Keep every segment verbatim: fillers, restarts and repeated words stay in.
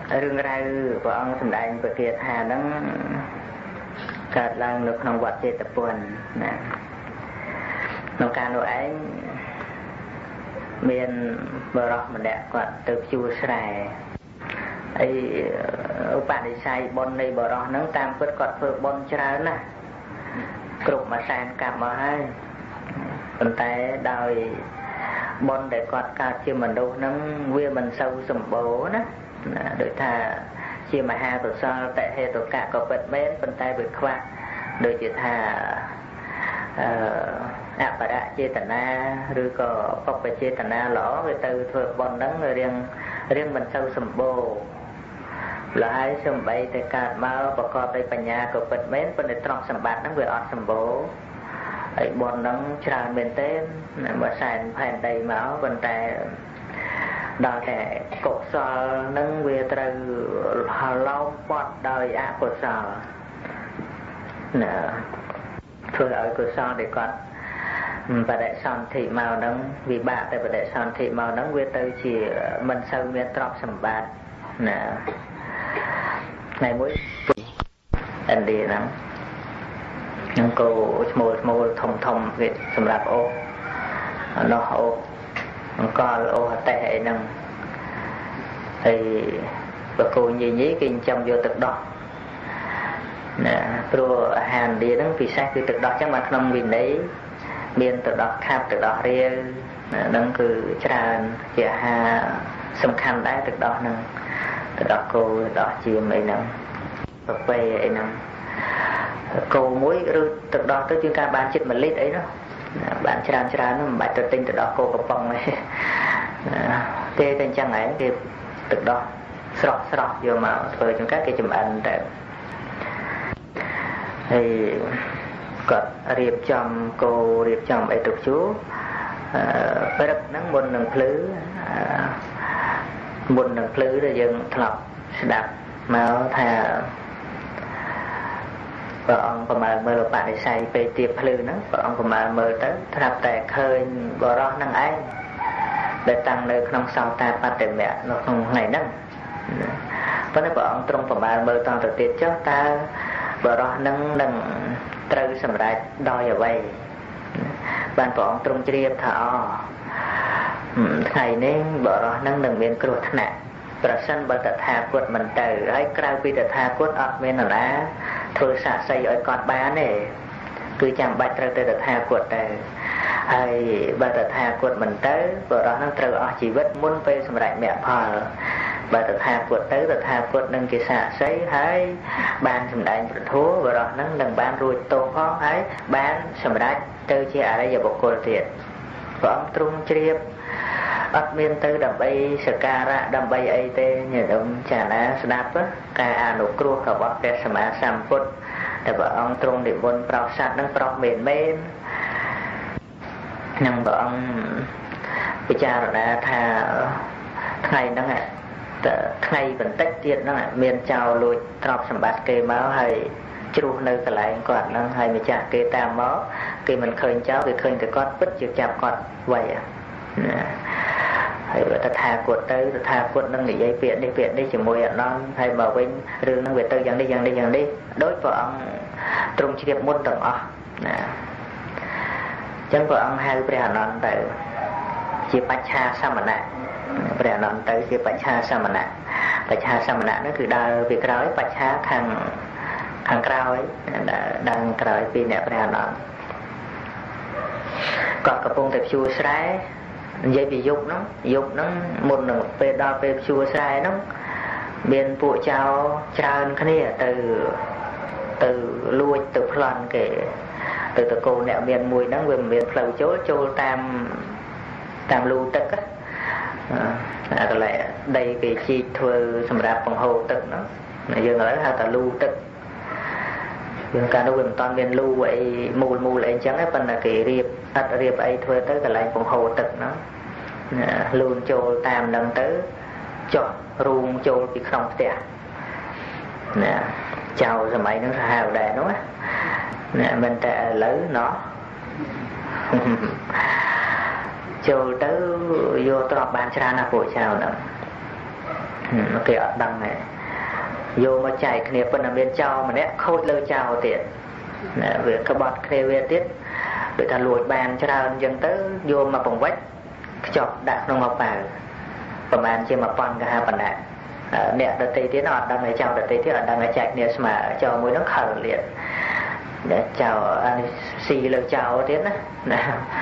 rừng rau của ông thành đại bậc kiệt hà nó cạt lang được trong vật chế tập buồn nè nông can đồ ấy miền bờ rọc mà đẹp quạt từ chùa sài ấy bạn đi say bon này bờ rọc nắng tam phớt quạt phớt bon chả nè cục mà sàn cặp mà hai còn tay đòi bon để quạt cao chia mình đâu nắng quê mình sâu sầm bố nè đôi thà chia mà hai tổ sao tại hệ tổ cả có vật bén còn tay bị khoa đôi chỉ thà áp bà đã chia tận na rồi có bọc về chia tận na lõ người từ thừa bon nắng người riêng riêng mình sâu sầm bố là hai sầm bay tại cả máu bọc cọp đây bành nhà có vật bén bên để tròn sầm bát nó vừa ọt sầm bố ấy bon nắng tràn bên tên mà sàn phèn đầy máu bên tay đó là cột sò nâng về từ hà lâu bọt đời á cột sò nè thường ở cột sò để còn và đại son thị màu nâng vì bạn tại và đại son thị màu nâng về từ chỉ mình sâu miền trọc sầm bát nè này mỗi anh đi nắng nâng cô mồi mồi thông thông về sầm rạp ô nó ô có ô tệ nâng thì bà cô như nhí kinh trong vô thực đó nè pro hàn đi nâng vì sao cứ thực đó chắc mà không vì đấy biên thực đó khắp thực đó riêng nâng cứ tràn chả hà xâm khăn đáy thực đó nâng thực đó cô đó chìm ấy nâng và về ấy nâng cô muối thực đó tới chuyên ca bán chết một lít ấy đó bạn tràn tràn nó bài tự tin từ đó cô có bông này tê tên chăng ấy thì từ đó sọt sọt vô mà với chúng các cái chùm ảnh đẹp thì còn riệp chồng cô riệp chồng ấy tục chú với đất nắng môn nâng phứ môn nâng phứ rồi dừng thọc đạp máu thà và ông có mà mơ bạn để xài về tiệp lư nó và ông có mà mơ tới thập tại khơi bò đó năng ấy để tăng nơi không sao ta bắt để mẹ nó không ngày nâng vẫn là bọn trong phòng bà mơ toàn thực tiết cho ta bò đó nâng nâng trâu sầm rạch đòi ở vậy bạn bọn trong chiếp thọ ngày nên bò đó nâng nâng miền cột nè và sân bờ tật hà quật mình từ ấy cao vì tật hà quật ở bên là thôi xả xây ở con bán này cứ chẳng bạch trâu tật hà quật từ hay bờ tật hà quật mình tới bờ đó nó trâu ở chỉ vết muốn về xong lại mẹ phờ bờ tật hà quật tới tật hà quật nâng cái xả xây hay ban xong đại thú bờ đó nó nâng bán ruồi tô khó ấy bán xong lại trâu chia ở đây giờ bộ cô tiền và ông trung chiếp ấp miên tư đầm bay sờ ca ra đầm bay ấy tê nhờ ông chả lá đáp á ca à nụ cua cả bọc cái sầm á sam phút để vợ ông trung để vốn prao sát nó prao miền bên nhưng vợ ông bây giờ đã thà ngày đó này ngày vẫn tách tiết nó này miền chào lùi trọc sầm bát kê máu hay chú nơi cái lại còn nó hay mình chả kê tam máu khi mình khơi cháu thì khơi thì con bứt chưa chạm con vậy à hay là ta thà cuột tới ta thà cuột nâng nghỉ dây viện đi viện đi chỉ mùi ở non hay mở bên rừng nâng về tới dần đi dần đi dần đi đối với ông trung chỉ đẹp muôn tầng ọ chẳng vợ ông hai bè non tới chỉ bạch cha sao mà nè bè non tới chỉ bạch cha sao mà nè bạch cha sao mà nè nó cứ đào việc nói bạch cha thằng thằng cao ấy đang cởi vì nè bè non còn cặp bông đẹp chua sái dây bị dục nó dục nó một nửa về đo về chua sai nó bên phụ cháu tràn cái này từ từ lui từ plan kể từ từ cô nẹo miền mùi nó về miền phèo chốt châu tam tam lưu tức á à, lại đây cái chi thừa sầm rạp bằng hồ tức nó dừng ở hai ta lưu tức dừng cả nó gần toàn miền lưu vậy mù mù lại chẳng ấy phần là cái riệp ắt riệp ấy thuê tới cái lại bằng hồ tức nó luôn châu tam lần tới cho ruộng châu bị không tiền nè chào rồi mày nó hào đài nó nè mình ta lấy nó châu tới vô trọ bàn ra là buổi chào nữa គេអត់ដឹងទេយកមកចែកគ្នាប៉ុន្តែមានចោលម្នាក់ខូចលើចោលទៀតណាវាក្បត់គ្នាវាទៀតដូចថាលួចបានច្រើនអញ្ចឹងទៅយកមកបង្វិចខ្ចប់ដាក់ក្នុងមកប៉ៅប្រហែលជាមួយពាន់កហាបណ្ណៈអ្នកដតីទៀតអត់ដឹងឲ្យចោលដតីទៀតអត់ដឹងឲ្យចែកគ្នាស្មើចោលមួយហ្នឹងខើលៀតតែចោលអានេះស៊ីលើចោលទៀតណាណា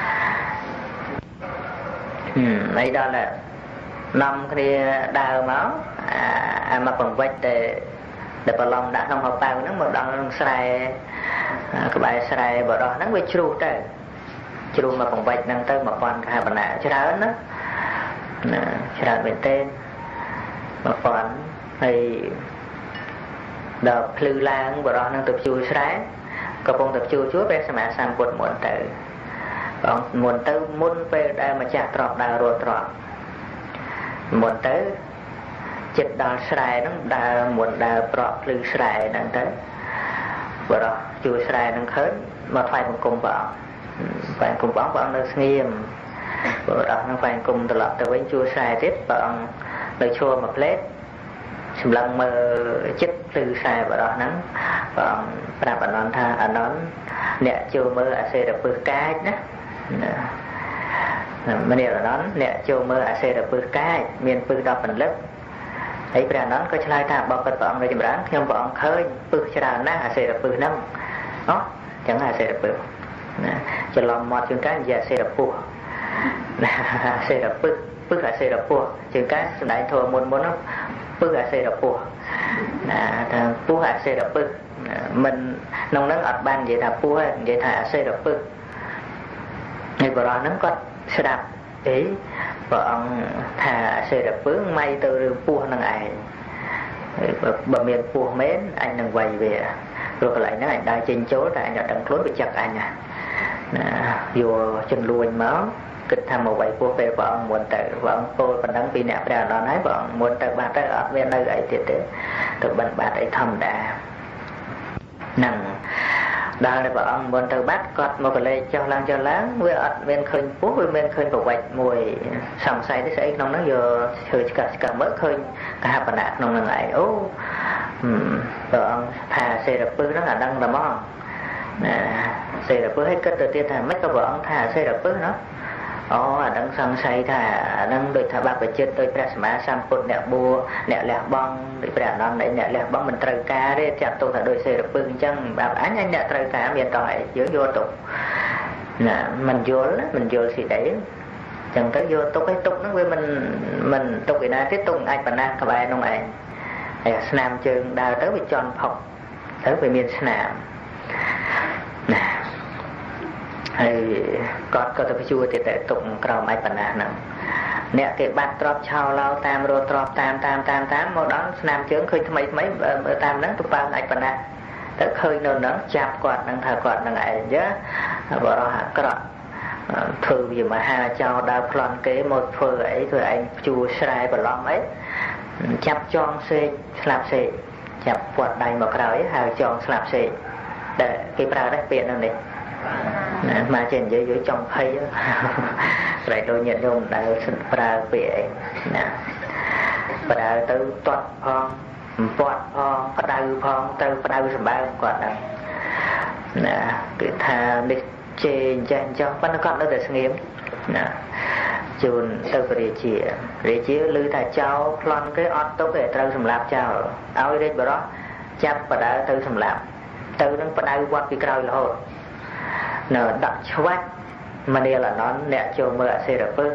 ហឹមហើយដល់តែនាំគ្នាដើរមកអាមកបង្វិចតែដែលប្រឡំដាក់ក្នុងហោប៉ៅហ្នឹងមកដល់ស្រែក្បែរស្រែបរោះហ្នឹងវាជ្រុះទៅជ្រុះមកបង្វិចហ្នឹងទៅមួយពាន់កហាបណ្ណៈច្រើនណាណាច្រើនមែនទេមួយពាន់ហើយដល់ភ្លឺឡើងបរោះហ្នឹងទៅជួលស្រែកំពុងតែជួលជួលព្រះសម្មាសម្ពុទ្ធមុនទៅបងមុនទៅមុនពេលដែលម្ចាស់ទ្រព្យដើររត់ទ្រព្យមុនទៅចិត្តដល់ស្រែហ្នឹងដើរមុនដើរប្រក់ភ្លឺស្រែហ្នឹងទៅបរោះជួលស្រែហ្នឹងឃើញមកថ្វាយបង្គំព្រះអង្គថ្វាយបង្គំព្រះអង្គព្រះអង្គនៅស្ងៀមបរោះហ្នឹងថ្វាយបង្គំត្រឡប់ទៅវិញជួលស្រែទៀតព្រះអង្គនៅឈរមួយផ្លេតសម្លឹងមើលចិត្តភ្លឺខ្សែបរោះហ្នឹងព្រះអង្គប្រាប់អនន្តថាអនន្តអ្នកចូលមើលអសេរពឹសកាចណាម្នាក់អនន្តអ្នកចូលមើលអសេរពឹសកាចមានពឹសដល់ពលិកហើយព្រះអនន្តក៏ឆ្លើយថាបបិទ្ធព្រះអង្គនៅចម្រើនខ្ញុំព្រះអង្គឃើញពឹសច្រើនណាស់អសេរពឹសហ្នឹងអូចឹងអសេរពឹសណាច្រឡំមាត់ជួនកាលនិយាយអសេរពុះអសេរពឹសពឹសអសេរពុះជួនកាលសម្ដែងធម៌មុនមុនហ្នឹងពឹសអសេរពុះណាថាពុះអសេរពឹសមិនក្នុងហ្នឹងអត់បាននិយាយថាពុះទេនិយាយថាអសេរពឹសហើយបរិសុទ្ធហ្នឹងគាត់ស្ដាប់អីព្រះអង្គថាអសេរពឹសម៉ៃទៅរឿងពុះហ្នឹងឯងបើមានពុះមែនអញនឹងវាយវាព្រោះកន្លែងហ្នឹងអញដើរចេញចូលតែអញអត់ដឹងខ្លួនវាចឹកអញណាយកចំនួនមកគិតថាមកវាយពោះពេលព្រះអង្គមុនទៅព្រះអង្គពោលប៉ុណ្ណឹងពីអ្នកព្រះអនន្តហើយព្រះអង្គមុនទៅបាត់ទៅអត់មាននៅអីទៀតទេទៅបិណ្ឌបាតអីធម្មតាហ្នឹងដល់តែព្រះអង្គមុនទៅបាត់គាត់មកកលេចចុះឡើងចុះឡើងវាអត់មានឃើញពោះវាមានឃើញប្រវត្តិមួយសង្ស័យទេស្អីក្នុងហ្នឹងយកឈើឆ្កាស់ឆ្កាស់មើលឃើញកហបណៈក្នុងហ្នឹងឯងអូព្រះអង្គថាសេរពឹសហ្នឹងអាដឹងតែហ្មងណាសេរពឹសឲ្យគិតទៅទៀតថាមិនក៏ព្រះអង្គថាសេរពឹសណាអូអាដឹងសង្ស័យថាអាដឹងដូចថាបព្វជិតដោយព្រះសម្មាសម្ពុទ្ធអ្នកបួអ្នកលះបង់ដោយព្រះអនន្តអ្នកលះបង់មិនត្រូវការទេចាត់ទុកថាដោយសេរពឹសអញ្ចឹងបែបអញអញអ្នកត្រូវការមានតោះឯងយើងយកទុកណាមិនយល់មិនយល់ស៊ីដីអញ្ចឹងទៅយកទុកឲ្យទុកហ្នឹងវាមិនមិនទុកឯណាទេទុកអាចបណ្ណាក្បែរនោះឯងហើយស្នាមជើងដើរទៅវាជន់ផុកទៅវាមានស្នាមណាហើយគាត់ក៏ទៅព្យួរទៀតតែទុកក្រោមឯបណ្ណាហ្នឹងអ្នកគេបាត់ទ្របឆោឡោតាមរត់ទ្របតាមតាមតាមតាមមកដល់ស្នាមជើងឃើញថ្មីថ្មីតាមហ្នឹងទៅប៉ើឯបណ្ណាទៅឃើញនៅហ្នឹងចាប់គាត់ហ្នឹងថាគាត់ហ្នឹងឯងចាបរោះអាក្រក់ធ្វើវាមហាចោដើរប្លន់គេមកធ្វើអីធ្វើឯងព្យួរស្រែប្រឡំអីចាប់ចងសេកស្លាប់សេកចាប់ពាត់ដៃមកក្រោយហើយចងស្លាប់សេកតែគេប្រើដែរពាក្យហ្នឹងនេះណាមកចេះនិយាយយកចំភ័យប្រែដូចញាតិញោមដែលប្រើពាក្យអីណាប្រើទៅទាត់ផងពាត់ផងផ្ដៅផងទៅផ្ដៅសម្បើមគាត់ហ្នឹងណាគឺថានេះជេអញ្ចឹងចុះប៉ុន្តែគាត់នៅតែស្ងៀមណាជូនទៅព្រះរាជារាជាឮថាចោលប្លន់គេអត់ទុកទេត្រូវសម្លាប់ចោលឲ្យរាជបរោះចាប់បដៅទៅសម្លាប់ទៅនឹងបដៅវត្តពីក្រោយរហូតនៅដាក់ឆ្វាច់មនាលអនន្តអ្នកចូលមើលអសេរពឹស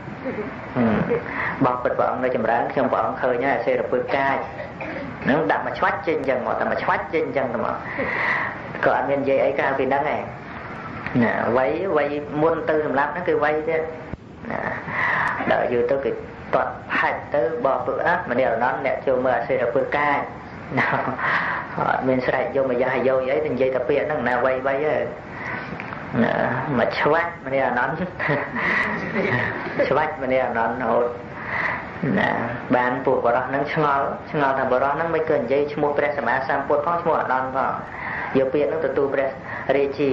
បងពិតព្រះអង្គនៅចម្រើនខ្ញុំព្រះអង្គឃើញហើយអសេរពឹសកាចនឹងដាក់មកឆ្វាច់ចេញអញ្ចឹងមកតែមកឆ្វាច់ចេញអញ្ចឹងទៅមកក៏អត់មាននិយាយអីក្រៅពីហ្នឹងឯងណាវ័យវ័យមុនទៅសម្រាប់ហ្នឹងគឺវ័យទៀតណាដល់យូរទៅគេទាត់ផាច់ទៅបបពឹសអះមនាលអនន្តអ្នកចូលមើលអសេរពឹសកាចណាអត់មានស្រែកយកមកយ៉ាស់យោអីទៅនិយាយតែពាក្យហ្នឹងណាវ័យវ័យហ្នឹងមកឆ្វាច់ម្នាក់អនន្តឆ្វាច់ម្នាក់អនន្តរហូតណាបានពួកបរោះហ្នឹងឆ្ងល់ឆ្ងល់ថាបរោះហ្នឹងមិនគឺនិយាយឈ្មោះព្រះសម្មាសម្ពុទ្ធផងឈ្មោះអនន្តផងយកពាក្យហ្នឹងទទួលព្រះរាជា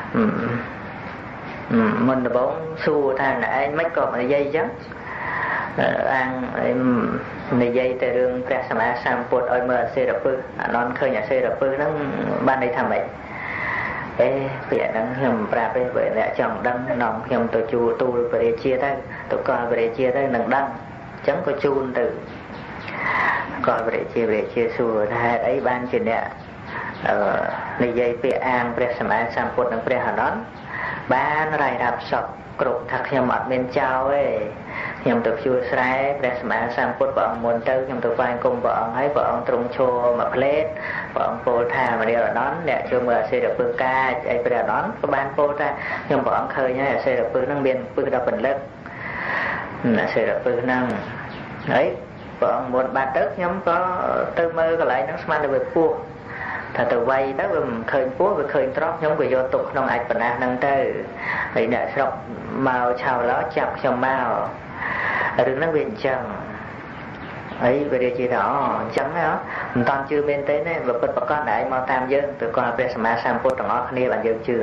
មុនដំបូងសួរថាឯងមិនក៏និយាយអញ្ចឹង ăn này dây từ đườngព្រះសម្មាសម្ពុទ្ធឲ្យមើលសេរពឹសអានន់ឃើញអាសេរពឹសហ្នឹងបានន័យថាម៉េចអេពាក្យហ្នឹងខ្ញុំប្រាប់ទេបើអ្នកចង់ដឹងនាំខ្ញុំទៅជួលទូលពរាជាទៅទៅកលពរាជាទៅនឹងដឹងអញ្ចឹងក៏ជូនទៅកលពរាជាពរាជាសួរថាហេតុអីបានជាអ្នកអឺនិយាយពាក្យអាងព្រះសម្មាសម្ពុទ្ធនិងព្រះអនន្តបានរាយរាប់សពគ្រប់ថាខ្ញុំអត់មានចោលទេខ្ញុំទៅជួលស្រែព្រះសម្មាសម្ពុទ្ធព្រះអង្គមុនទៅខ្ញុំទៅស្វែងគុំព្រះអង្គហើយព្រះអង្គទ្រង់ឈរមកផ្លេតព្រះអង្គពោលថាមនាលអនន្តអ្នកចូលមើលអាសេរពឹសកាចអីព្រះអនន្តក៏បានពោលថាខ្ញុំព្រះអង្គឃើញហើយអាសេរពឹសហ្នឹងមានពឹសដល់ពលិកអាសេរពឹសហ្នឹងហើយព្រះអង្គមុនបាត់ទៅខ្ញុំក៏ទៅមើលកន្លែងហ្នឹងស្មានតែវាពោះថាទៅវាយទៅវាមិនឃើញពោះវាឃើញត្រង់ខ្ញុំក៏យកទុកក្នុងអាចបណ្ណាហ្នឹងទៅហើយអ្នកស្រុកមកឆៅឡោចាប់ខ្ញុំមករឿងហ្នឹងវាអញ្ចឹងអីវារាជាថាអូអញ្ចឹងហ៎មិនតាន់ជឿមែនទេណាបើពិតប្រកបតែឯងមកតាមយើងទៅគាត់ព្រះសម្មាសម្ពុទ្ធទាំងអស់គ្នាបានយើងជឿ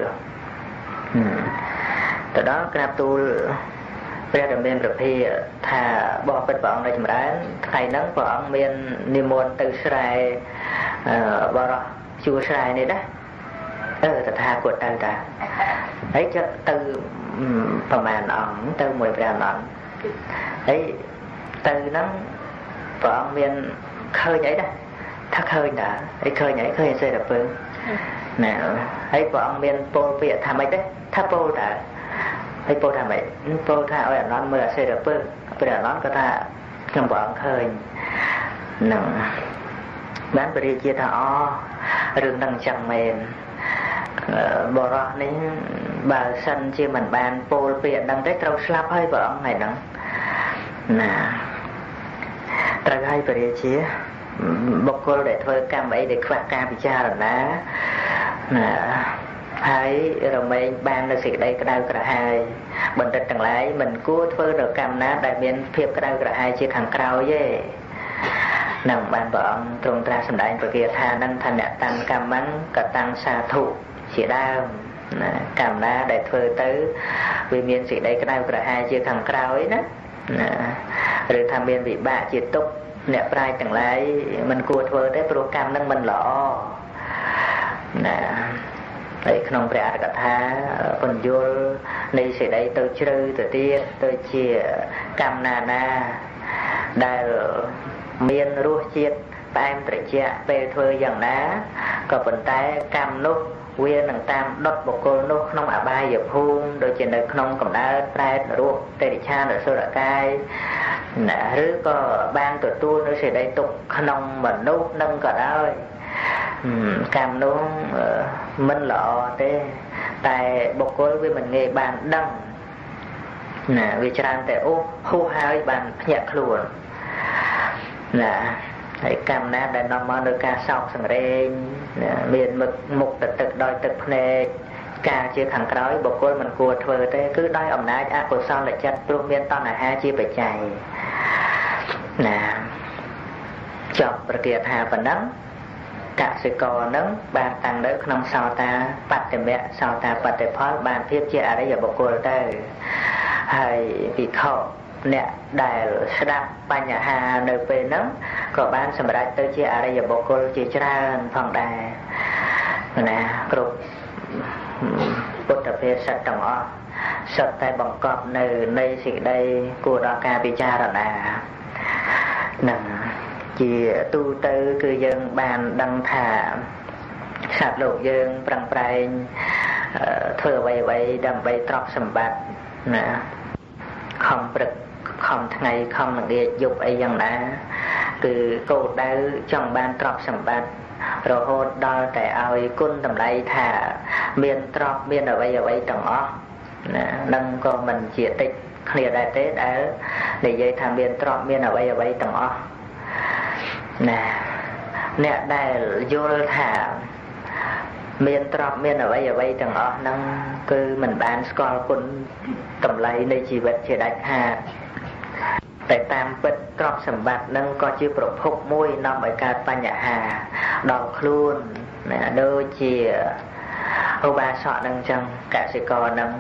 ទៅដល់ក្រាបទូលព្រះរាមាប្រភាថាបបិទ្ធព្រះអង្គនៅចម្រើនថ្ងៃហ្នឹងព្រះអង្គមាននិមន្តទៅស្រែបរោះជួស្រែនេះដែរអឺតថាគតទៅតាហើយចិត្តទៅប្រមាណអង្គទៅមួយព្រះអនន្តហើយទៅហ្នឹងព្រះអង្គមានឃើញអីដែរថាឃើញដែរហើយឃើញអីឃើញសេរពឹសណែហើយព្រះអង្គមានពោលពាក្យថាម៉េចដែរថាពោលដែរហើយពោលថាម៉េចពោលថាឲ្យអនន្តមើលអាសេរពឹសព្រះអនន្តក៏ថាខ្ញុំព្រះអង្គឃើញហ្នឹងបានបរិយាថាអូរឿងហ្នឹងចឹងមែនបរោះនេះបើសិនជាមិនបានពោលពាក្យហ្នឹងទេត្រូវស្លាប់ហើយព្រះអង្គថ្ងៃហ្នឹងណាត្រូវហើយបរិយាបុគ្គលដែលធ្វើកម្មអីដែលខ្វះការពិចារណាណាហើយរមែងបាននៅសេចក្តីក្តៅក្រហាយបណ្ឌិតទាំងឡាយមិនគួរធ្វើនៅកម្មណាដែលមានភាពក្តៅក្រហាយជាខាងក្រោយទេនឹងបានព្រះអង្គទ្រង់ត្រាស់សម្ដែងប្រកាសថានឹងថាអ្នកតាំងកម្មហ្នឹងក៏តាំងសាធុជាដើមណាកម្មណាដែលធ្វើទៅវាមានសេចក្តីក្តៅក្រហាយជាខាងក្រោយណាណាឬថាមានវិបាកជាទុក្ខអ្នកប្រាជ្ញទាំងឡាយមិនគួរធ្វើទេព្រោះកម្មហ្នឹងមិនល្អណាហើយក្នុងព្រះអត្ថកថាពន្យល់នៃសេចក្តីទៅជ្រៅទៅទៀតទៅជាកម្មណាណាដែលមានរសជាតិផ្អែមត្រជាក់ពេលធ្វើយ៉ាងណាក៏ប៉ុន្តែកម្មនោះវានឹងតាមដុតបុគ្គលនោះក្នុងអបាយភូមិដូចជានៅក្នុងកម្ដៅប្រែតរស់ទេរិឆានអសុរកាយណាឬក៏បានទទួលនៅសេចក្តីទុក្ខក្នុងមនុស្សនឹងក៏ដោយកម្មនោះមិនល្អទេតែបុគ្គលវាមិនងាយបានដឹងណាវាច្រើនតែអូហួសហើយបានភ្ញាក់ខ្លួនណាហើយកម្មណាដែលនាំមកនៅការសោកសង្រេងមានមុខមុខទៅទឹកដោយទឹកភ្នែកការជាខាងក្រោយបុគ្គលមិនគួរធ្វើទេគឺដោយអំណាចអកុសលចិត្តព្រោះមានតណ្ហាជាបច្ច័យណាចប់ប្រកាសថាប៉ុណ្ណឹងកសិករនឹងបានតាំងនៅក្នុងសោតាបត្តិមៈសោតាបត្តិផលបានភាពជាអរិយបុគ្គលទៅហើយភិក្ខុអ្នកដែលស្ដាប់បញ្ហានៅពេលហ្នឹងក៏បានសម្រេចទៅជាអរិយបុគ្គលជាច្រើនផងដែរណាគ្រប់ពុទ្ធភាសិតទាំងអស់សុទ្ធតែបង្កប់នៅនៃសេចក្តីគួរដល់ការពិចារណានឹងជាទូទៅគឺយើងបានដឹងថាសត្វលោកយើងប្រឹងប្រែងធ្វើអ្វីអ្វីដើម្បីទ្រព្យសម្បត្តិណាខំព្រឹកខំថ្ងៃខំល្ងាចយប់អីយ៉ាងណាគឺគោលដៅចង់បានទ្រព្យសម្បត្តិរហូតដល់តែឲ្យគុណតម្លៃថាមានទ្រព្យមានអ្វីអ្វីទាំងអស់ណានឹងក៏មិនជាតិចគ្នាដែរទេដែលនិយាយថាមានទ្រព្យមានអ្វីអ្វីទាំងអស់ណាអ្នកដែលយល់ថាមានទ្រព្យមានអ្វីអ្វីទាំងអស់ហ្នឹងគឺមិនបានស្គាល់គុណតម្លៃនៃជីវិតជាដាច់ខាតតែតាមពិតទ្រព្យសម្បត្តិហ្នឹងក៏ជាប្រភពមួយនាំឲ្យកើតបញ្ហាដល់ខ្លួនណាដូចជាឧបាសកហ្នឹងចឹងកសិករហ្នឹង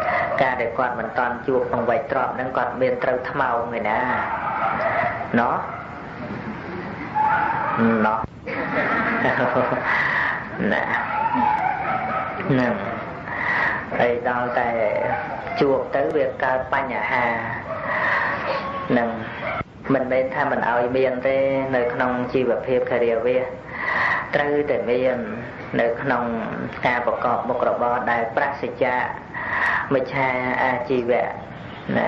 ការដែលគាត់មិនតាន់ជួបក្នុងវ័យទ្រព្យហ្នឹងគាត់មានត្រូវថ្មោងឯណាណោះណោះណាហ្នឹងហើយដល់តែជួបទៅវាកើតបញ្ហាហ្នឹងមិនមែនថាមិនឲ្យមានទេនៅក្នុងជីវភាពការិយាវាសត្រូវតែមាននៅក្នុងការប្រកបមុខរបរដែលប្រាសចាកមិច្ឆាអាជីវៈណា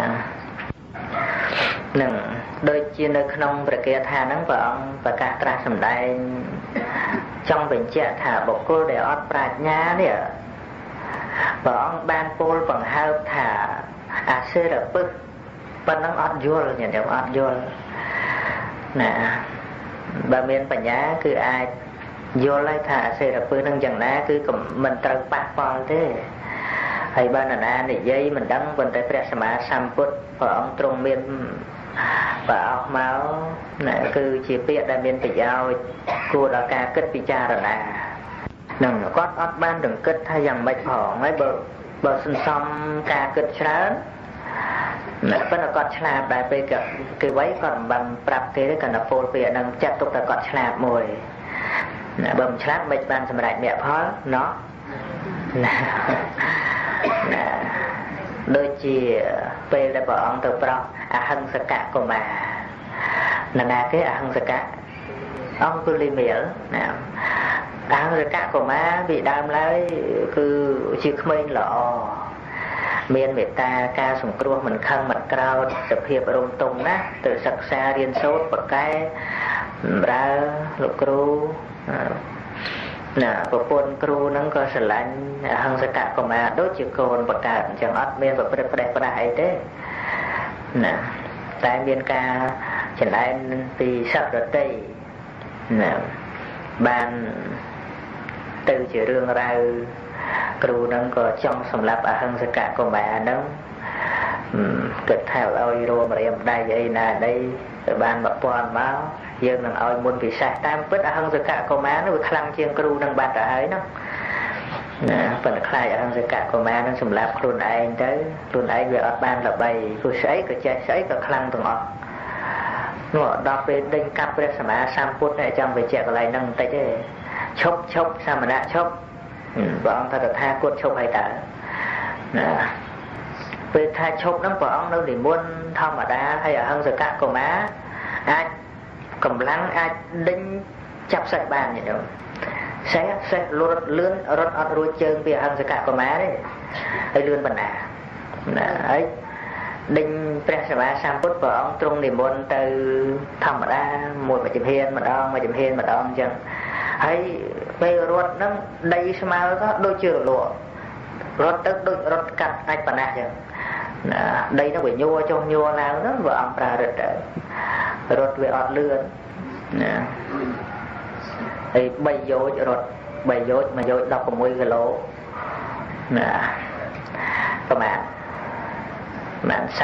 នឹងដូចជានៅក្នុងព្រះគាថាហ្នឹងព្រះអង្គប្រកាសត្រាស់សម្ដែងចង់បញ្ជាក់ថាបុគ្គលដែលអត់ប្រាជ្ញានេះព្រះអង្គបានពោលបង្ហើបថាអាសិរពឹសប៉ុណ្ណឹងអត់យល់ញាតិអត់យល់ណាបើមានបញ្ញាគឺអាចយល់ហើយថាអាសិរពឹសនឹងយ៉ាងណាគឺមិនត្រូវប៉ះពាល់ទេហើយបើនរណានិយាយមិនដឹងប៉ុន្តែព្រះសម្មាសម្ពុទ្ធព្រះអង្គទ្រង់មានបើអស់មកណាគឺជាពាក្យដែលមានប្រយោជន៍គួរដល់ការគិតពិចារណានឹងគាត់អត់បានរំគិតថាយ៉ាងម៉េចផងហើយបើបើសន្សំការគិតច្រើនណាប៉ុន្តែគាត់ឆ្លាតដែរពេលគេໄວគាត់មិនបានប្រាប់គេទេគាត់តែពោលពាក្យហ្នឹងចាត់ទុកថាគាត់ឆ្លាតមួយណាបើមិនឆ្លាតមិនបានសម្រេចមគ្គផលណោះណាណាដូចជាពេលដែលព្រះអង្គទៅប្រោសអហិង្សកកុមារណាណាគេអហិង្សកៈអង្គុលីមេលណាអហិង្សកកុមារពីដើមឡើយគឺជាក្មេងល្អមានមេត្តាការសង្គ្រោះមិនខឹងមិនក្រោធសភាពរំទុំណាទៅសិក្សារៀនសូត្របកកែបម្រើលោកគ្រូណាប្រពន្ធគ្រូហ្នឹងក៏ស្រឡាញ់អហិង្សកកុមារដូចជាកូនបកើតអញ្ចឹងអត់មានប្រព្រឹត្តផ្ដេសផ្ដាស់អីទេណាតែមានការចំណែនពីសត្វរតីណាបានទៅជារឿងរ៉ាវគ្រូហ្នឹងក៏ចង់សម្លាប់អហិង្សកកុមារហ្នឹងគិតថាឲ្យរមរៀមដៃអីណាដីទៅបានមកពាន់មកយើងនឹងឲ្យមុនពិសេសតាមពិតអហិង្សកកុមារនោះវាខ្លាំងជាងគ្រូនឹងបាត់ទៅហើយនោះណាប៉ុន្តែខ្លាចអហិង្សកកុមារនឹងសម្លាប់ខ្លួនឯងទៅខ្លួនឯងវាអត់បានល្បីព្រោះស្អីក៏ចេះស្អីក៏ខ្លាំងទាំងអស់នោះដល់ពេលដេញកាប់ព្រះសម្មាសម្ពុទ្ធតែចង់បញ្ជាក់កន្លែងហ្នឹងបន្តិចទេឈប់ឈប់សមណៈឈប់ព្រះអង្គថាតថាគតឈប់ហើយតើណាពេលថាឈប់ហ្នឹងព្រះអង្គនៅនិមន្តធម្មតាហើយអហិង្សកកុមារអាចកម្លាំងអាចដេញចាប់សាច់បានទេនោះសេះសេះលូតលឿនរត់អត់រួចជើងពីអហិង្សកកុមារទេហើយលឿនបណ្ណាណាហើយដេញព្រះសម្មាសម្ពុទ្ធព្រះអង្គទ្រង់និមន្តទៅធម្មតាមួយមួយជំហានម្ដងមួយជំហានម្ដងអញ្ចឹងហើយពេលរត់ហ្នឹងដីស្មើក៏ដូចជារលករត់ទៅដូចរត់កាត់អាចប៉ុណ្ណាអញ្ចឹងណាដីហ្នឹងវាញ័រចុះញ័រឡើងហ្នឹងព្រះអង្គប្រើរត់ទៅរត់វាអត់លឿនណាហើយបីយោជរត់បីយោជមួយយោជដប់ប្រាំមួយគីឡូណាប្រហែលបាន40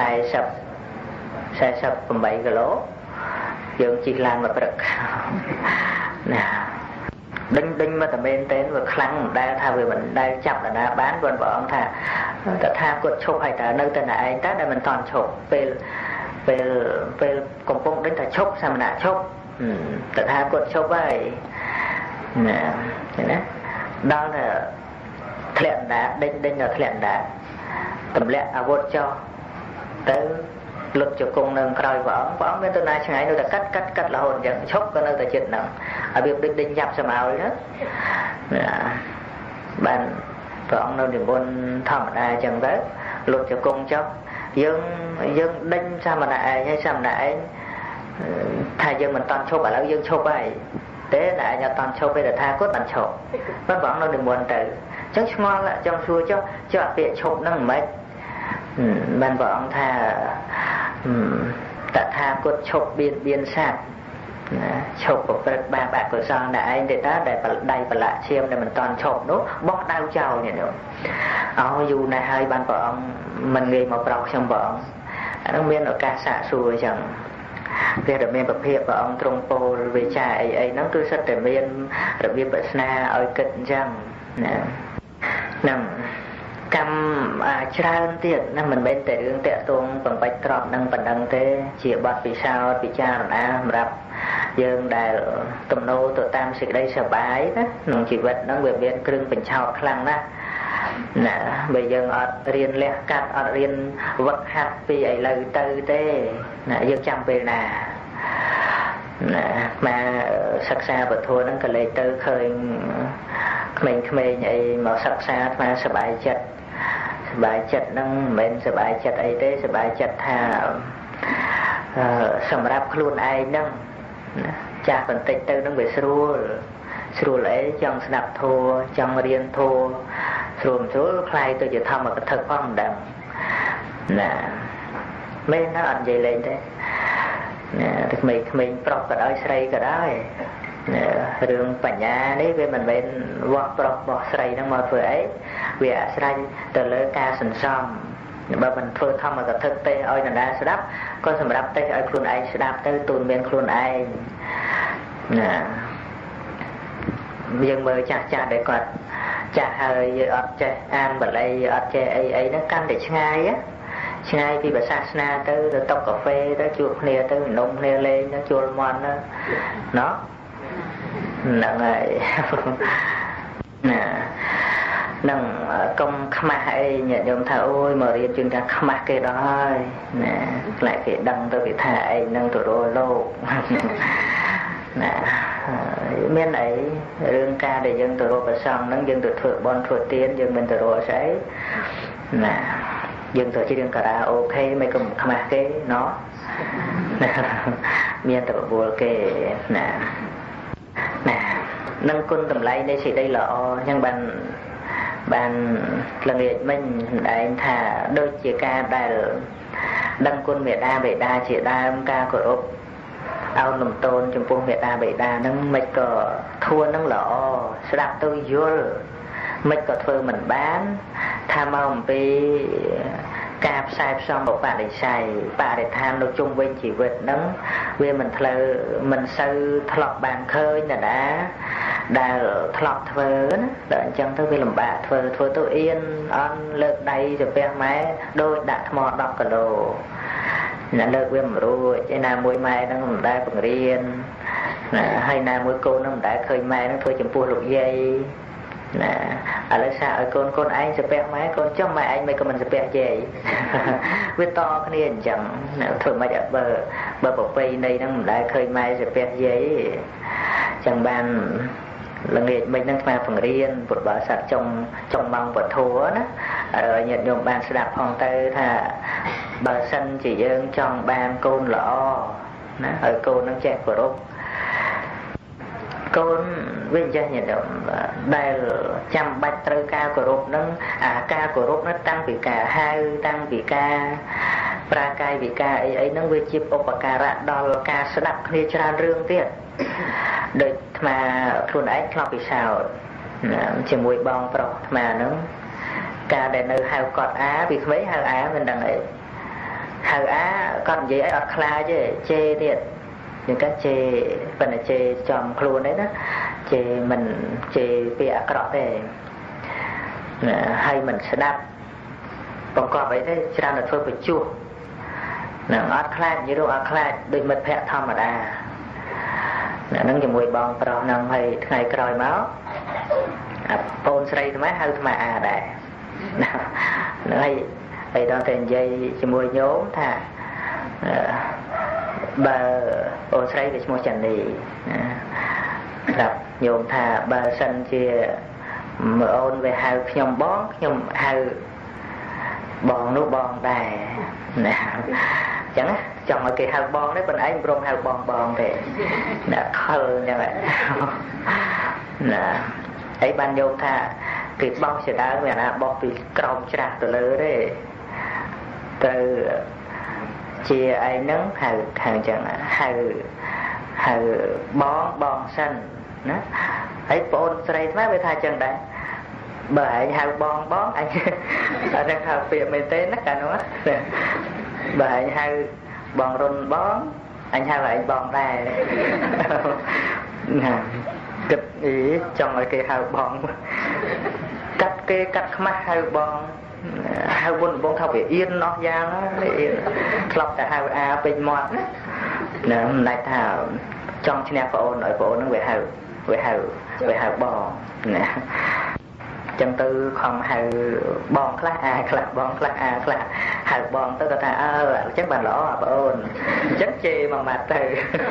48គីឡូយើងជិះឡានមកព្រឹកណាដេញដេញមកតែមែនទេវាខ្លាំងមិនដែលថាវាមិនដែលចាប់ដល់ណាបានព្រោះព្រះអង្គថាតថាគតឈប់ហើយតើនៅតែណែឯងតើដែលមិនតន់ឈប់ពេលពេលពេលកំពុងដេញថាឈប់សមណៈឈប់តថាគតឈប់ហើយណាឃើញណាដល់តែធ្លាក់ដាដេញដេញដល់ធ្លាក់ដាទម្លាក់អាវុធចុះទៅលុតជង្គង់នៅក្រោយព្រះអង្គព្រះអង្គមានទៅណាឆ្ងាយនៅតែកាត់កាត់កាត់រហូតអញ្ចឹងឈប់ក៏នៅតែចិត្តហ្នឹងហើយវាដូចដេញចាប់សមោលណាបានព្រះអង្គនៅនិមន្តធម្មតាអញ្ចឹងទៅលុតជង្គង់ចុះយើងយើងដេញសមណៈឯងហើយសមណៈឯងថាយើងមិនតន់ឈប់ឥឡូវយើងឈប់ហើយទេតែឯងអត់តន់ឈប់ទេថាគាត់បានឈប់ប៉ុន្តែព្រះអង្គនៅនិមន្តទៅអញ្ចឹងឆ្ងល់ចង់សួរចុះចុះពាក្យឈប់ហ្នឹងមិនបានព្រះអង្គថាតថាគតឈប់បៀនបៀនសត្វណាឈប់ប្រព្រឹត្តបាបអកុសលតែឯងទេតាដែលដៃប្រឡាក់ឈាមដែលមិនតន់ឈប់នោះបោះដៅចោលនេះនោះអោយូរណាស់ហើយបានព្រះអង្គមិនងាយមកប្រោសខ្ញុំព្រះអង្គអានោះមានឱកាសសាកសួរអញ្ចឹងព្រះរាមាប្រភេទព្រះអង្គទ្រង់ពោលវិចារអីអីហ្នឹងគឺសិតតែមានរបៀបប្រាថ្នាឲ្យគិតអញ្ចឹងណាហ្នឹង cầm à, tràn tiệt nó mình bên tại đường tệ tuông bằng bạch trọp năng bằng đăng thế chỉ bật vì sao vì cha là rập dương đài tùm nô tụi tam xịt đây sợ bái đó nông chỉ vật nó về bên cưng bình chào khăn đó nè bây giờ ở riêng lẹ cắt ở riêng vật hạt vì ấy lời tư thế nè dương chăm về nè nè mà sắc xa vật thua nó cái lời tư khơi mình mình ấy mà sắc xa mà sợ bái chất bài chất nâng mình sẽ bài chất ấy thế sẽ bài chất thà sầm rạp luôn ai nâng cha phần tích tư nâng về sưu sưu lấy trong snap thua trong riêng thua sưu số khai tôi chỉ thăm một cái thật phong đậm nè mấy nó ăn dây lên thế nè mình mình prop cả đôi xây cả đôi đường bản nhà đấy về mình bên vọt prop bỏ xây nó mà vừa ấy vì à xây từ lỡ ca sần xóm mà mình phơi thăm mà gặp thực tế ơi là đã sẽ đáp con sẽ đáp tới ơi khuôn ai sẽ đáp tới tuần miền khuôn ai nè nhưng mà chả chả để còn chả hơi ọt chè an bật lấy ọt chè ấy ấy nó căn để ngay á ngay khi bà sa na tới rồi tóc cà phê tới chuột nè tới nông nè lên nó chuột mòn nó nó nè ngày nè nâng công khăm ấy nhận nhôm thà ôi mà riêng chuyên gia khăm cái đó nè lại cái đăng tôi bị thà ấy nâng tụi rồi lô nè miền ấy rương ca để dân tụi rồi và xong nâng dân tụi thuộc bon thuộc tiến dân mình tụi rồi sẽ nè dân tụi chỉ đừng cả là ok mấy công khăm cái nó miền tụi buồn cái nè nè nâng côn tầm lấy đây chỉ đây là o nhưng bạn bạn là người mình đại thà đôi chị ca đại đăng quân Việt Nam Việt Đa chị đa ca của Úc ao nằm tôn trong quân Việt Nam Việt Đa nâng mấy cờ thua nâng lọ sẽ đạp tôi vô mấy cờ thơ mình bán tham ông bị cạp sai xong một bạn để xài bà để tham được chung với chỉ Việt nâng vì mình thờ mình sư thọt bàn khơi là đã đã thọt thơ đợi chân tới vì làm bà thơ thơ tôi yên on lợt đây rồi bé máy đôi đặt mọt đọc cả đồ là lợt viêm rồi chứ nào mỗi mai nó cũng đã còn riêng hay nào mỗi cô nó cũng đã khơi mai nó thôi chấm pua lục dây nè ở đây sao ở con con anh sẽ bé máy con cho mẹ anh mấy con mình sẽ bé gì với to cái này chẳng thường mà đã bờ bờ bọc vây đây nó đã khơi mai sẽ bé giấy chẳng bàn là nghề mình đang mà phần riêng một bà sạch trong trong mong vật thua đó rồi nhận dùng bàn sẽ đạp phòng tay thà bà sân chỉ dân trong bàn côn lọ ở côn nó chẹt của rốt côn với cha nhận được đây trăm bạch trơ ca của rốt nó à ca của rốt nó tăng vì cả hai tăng vì ca pra cai vì ca ấy ấy nó với chip opakara đó là ca sẽ đạp kia cho rương tiết đời mà khuôn ấy lo vì sao chỉ mùi bong pro mà nó ca để nơi hào cọt á vì mấy hào á mình đằng ấy hào á còn gì ấy ọt kla chứ chê tiệt những cái chê phần là chê chòm khuôn đấy đó chê mình chê bịa cọ thế hay mình sẽ đáp bong cọp ấy thế cho nên là thôi phải chua ọt kla như đâu ọt kla đôi mật phẹ thom mà đà nó dùng mùi bong pro nông hay ngày còi máu phone xây máy hơi mà à đại nó hay đây đó tiền dây chỉ mùi nhốm thà bà ôn xây để mua chân đi gặp nhôm thà bà sân chia mở ôn về hai nhom bón nhom hai bòn nước bòn đài nè chẳng á chồng ở cái hào bòn đấy bên ấy rong hào bòn bòn thì đã khờ như vậy nè ấy ban vô tha cái bong sẽ đá về là bong bị còng chặt từ lứa đấy từ chia ấy nắng hào hàng chẳng hào hào bón bòn xanh đó ấy bồn xây máy với thay chân đấy bởi hào bòn bón anh ở đây hào việc mình tên nó cả nó bởi hào bòn rôn bón anh hai lại bòn đài kịch ý trong cái hào bòn cắt cái cắt mắt hai bong hai buồn bong thao về yên nó giang nó lọc cả hai a bên mọt nè này thảo trong trên phổ nội phổ nó về hậu về hậu về hậu bò nè chân tư không hậu bòn class A class bòn class A class hậu bòn tới ta ơ chắc bàn lỗ à ôn chất chi mà mặt từ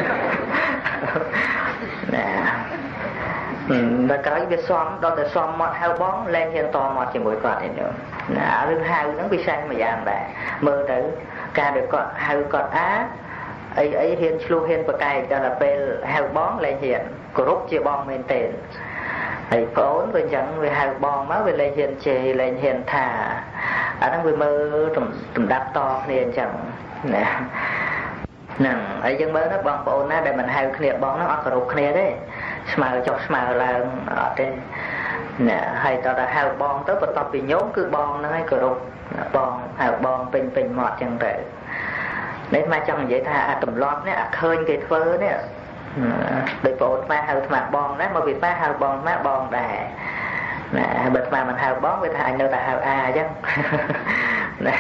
nè rồi cái việc xóm đó là xóm mọt hậu bón lên hiện to mọt chỉ mỗi con này nữa nè lưng hậu nó bị sai mà dạng này mơ tới ca được con hậu con á ấy ấy hiện lưu hiện bậc cày cho là về hậu bón lên hiện của rút chia bong bên tiền ấy phốn bên chẳng về hậu bón máu về lên hiện chê lên hiện thả ở đó về mơ tụm tụm đáp to nên chẳng nè nè ấy dân mới nó bong phốn á để mình hậu kia bón nó ăn cà rốt kia đấy smile cho smile là ở đây nè hay tao là hậu bón tới bật tập bị nhốt cứ bong nó hay cà rốt bong hậu bón pin pin mọt chẳng tự nên mà trong vậy ta tụm lót nè khơi cái phơ nè để bộ ma hậu mà bòn đấy mà việc ma hậu bòn má bòn đà nè bật mà mình hậu bón với thằng đâu ta hậu a chứ nè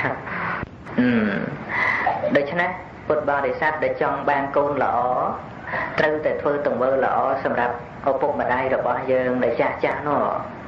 đây chứ nè bật bao để sát để trong ban côn lõ trừ để phơ từng vơ lõ sầm rạp ở bụng mà đây rồi bao giờ để cha cha nó